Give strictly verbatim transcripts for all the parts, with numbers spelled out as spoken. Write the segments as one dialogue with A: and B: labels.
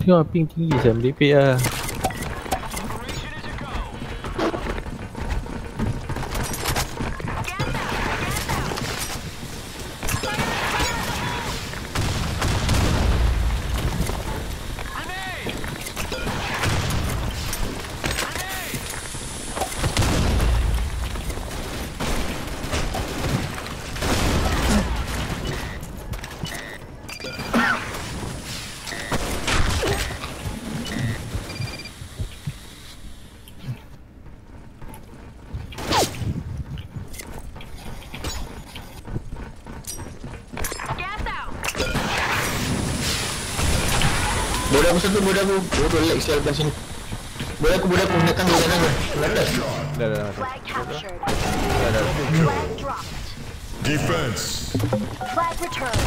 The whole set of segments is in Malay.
A: Tengok ping tinggi saya merepek lah.
B: Bodoh aku satu, bodoh aku. Bodoh lag sial depan sini. Bodoh aku, bodoh aku. Datang dia, datang dia. Lantas.
A: Dah dah dah.
C: Flag captured.
A: Dah dah.
C: Flag dropped.
D: Defense.
C: Flag returned.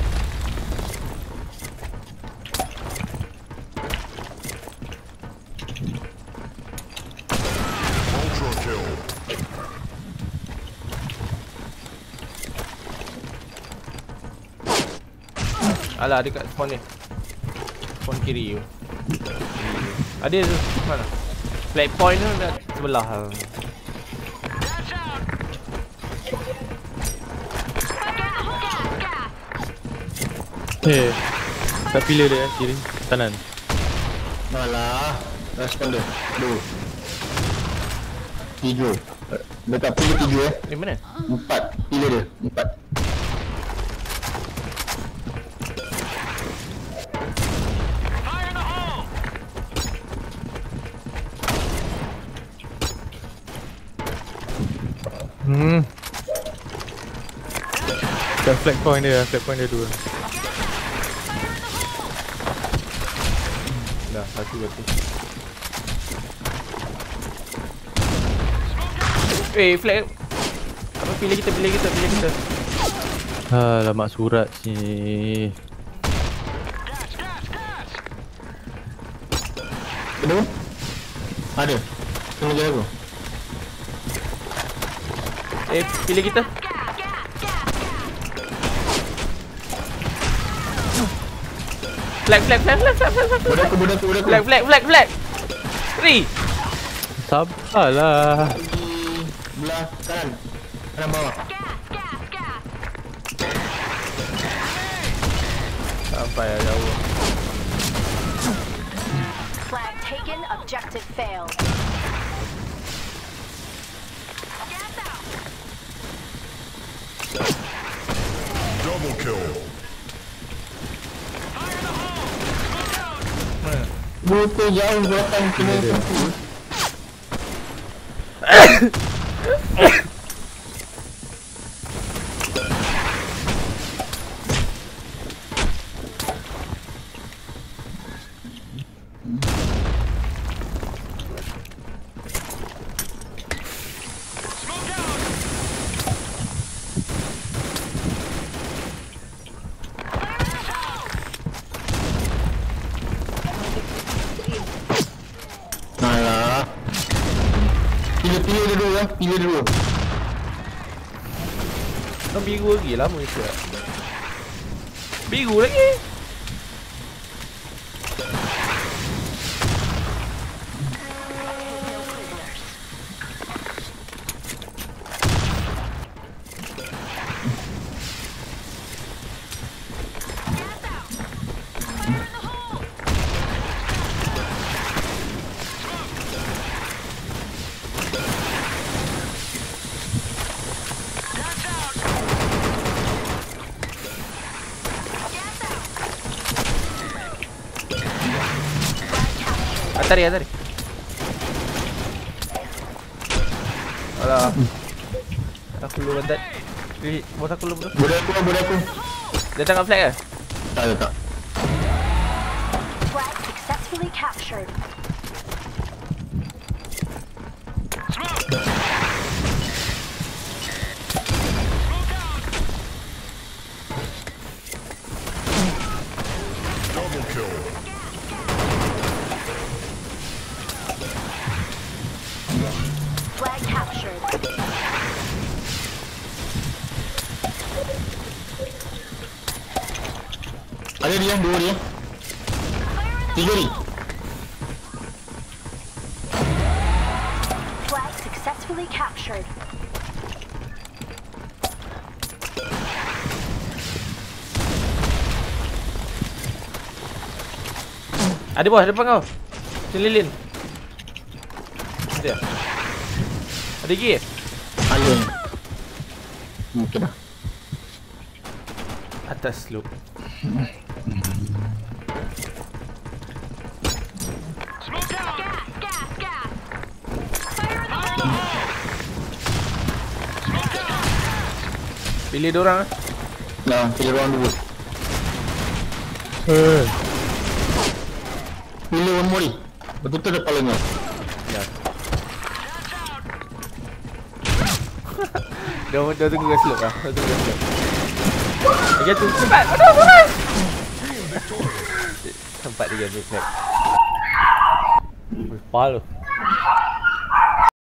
D: Ultra kill.
A: Alah dekat spawn ni. Spawn kiri tu. Ada tu. Mana? Flag point tu dah sebelah. Eh, kat pillar dia kiri kanan.
B: Malah. Respon dia. Aduh. Tiga. Dekat pilih tiga eh.
A: Ni mana?
B: Empat. Pilih dia. Empat.
A: Hmm. Dah flag point dia, flag point dia dua. Dah satu berarti. Eh, flag. Apa pilih kita, pilih kita, pilih kita. Alamak surat sini.
B: Kedua? Ada. Tunggu je aku.
A: Eh, pilih kita. Flag, flag, flag, flag, flag, flag, flag.
B: Bodoh aku, bodoh aku, bodoh aku.
A: Flag, flag, flag, flag. Three. Sabarlah.
B: Di belah kanan. Kanan bawah.
A: Sampai dah jauh.
C: Flag taken. Objective failed.
D: Double kill.
B: Butuh jauh buatan kena satu. Alah. Pilih-pilih dia dulu ya, pilih dulu.
A: Kau biru lagi, lama je. Biru lagi. Atari, atari. Alah. Aku lu bantat. Pilih, bos aku lu bro.
B: Bodoh aku, bodoh aku.
A: Dia tangkap flag ke?
B: Tak, tak, tak.
C: Flag successfully captured.
D: Double kill.
C: Flag captured.
B: Ada dia, dua dia.
C: Fire in the
B: Tiga ni.
C: Flag successfully captured.
A: Ada bawah depan kau. Celilin. Ada. Ada lagi.
B: Ada. Mungkin dah.
A: Atas slope. Pilih diorang ah.
B: Nah, pilih orang dulu.
A: Eh.
B: Pilih one more ni. Betul-betul depan lengah.
A: Ya. Dia dia tunggu kat slope ah. Dia tunggu kat slope. Dia tu cepat. Aduh, aduh. Tempat dia ambil flag. Pal tu.